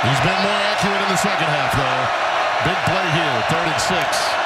He's been more accurate in the second half, though. Big play here, 3rd and 6.